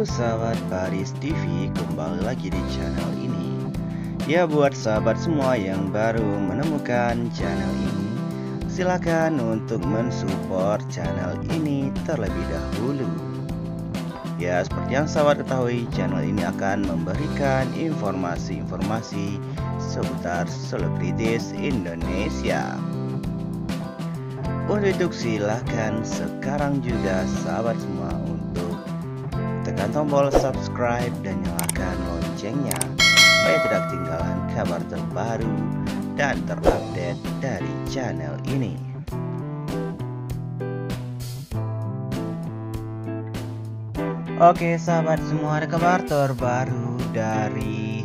Halo sahabat Baris TV, kembali lagi di channel ini. Ya, buat sahabat semua yang baru menemukan channel ini, silakan untuk mensupport channel ini terlebih dahulu. Ya, seperti yang sahabat ketahui, channel ini akan memberikan informasi-informasi seputar selebritis Indonesia. Untuk itu silahkan sekarang juga sahabat semua untuk tekan tombol subscribe dan nyalakan loncengnya supaya tidak ketinggalan kabar terbaru dan terupdate dari channel ini. Oke sahabat semua, ada kabar terbaru dari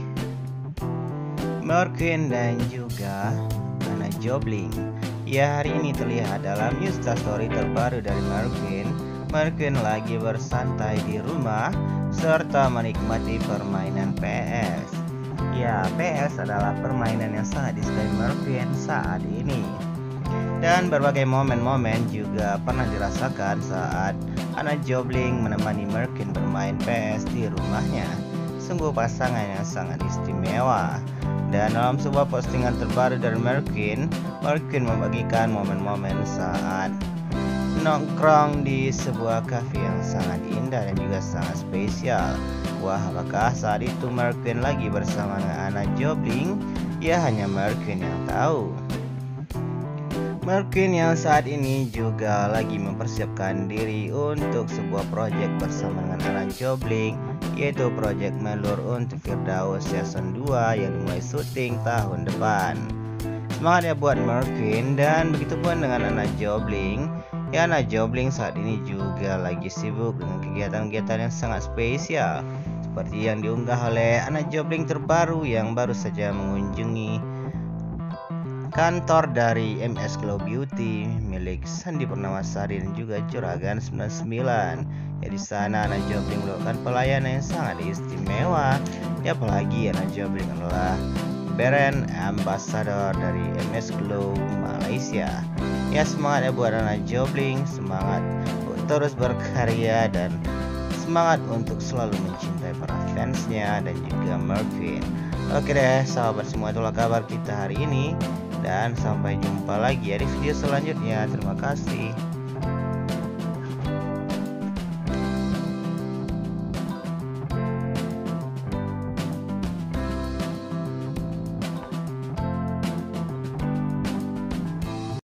Merkin dan juga Anna Jobling. Ya, hari ini terlihat dalam Instastory terbaru dari Merkin lagi bersantai di rumah serta menikmati permainan PS. Ya, PS adalah permainan yang sangat disukai Merkin saat ini. Dan berbagai momen-momen juga pernah dirasakan saat Anna Jobling menemani Merkin bermain PS di rumahnya. Sungguh pasangan yang sangat istimewa. Dan dalam sebuah postingan terbaru dari Merkin membagikan momen-momen saat nongkrong di sebuah kafe yang sangat indah dan juga sangat spesial. Wah, apakah saat itu Merkin lagi bersama dengan Anna Jobling? Ya, hanya Merkin yang tahu. Merkin yang saat ini juga lagi mempersiapkan diri untuk sebuah proyek bersama dengan Anna Jobling, yaitu proyek Melur untuk Firdaus Season 2 yang dimulai syuting tahun depan. Semangat ya buat Merkin, dan begitu pun dengan Anna Jobling. Ya, Anna Jobling saat ini juga lagi sibuk dengan kegiatan-kegiatan yang sangat spesial, seperti yang diunggah oleh Anna Jobling terbaru yang baru saja mengunjungi kantor dari MS Glow Beauty milik Sandi Purnamasari dan juga Juragan 99. Ya, di sana Anna Jobling melakukan pelayanan yang sangat istimewa. Ya, apalagi Anna Jobling adalah brand ambassador dari MS Glow Malaysia. Ya, semangat ya buat Anna Jobling, semangat terus berkarya dan semangat untuk selalu mencintai para fansnya dan juga Merkin. Oke deh sahabat semua, itulah kabar kita hari ini, dan sampai jumpa lagi ya di video selanjutnya. Terima kasih.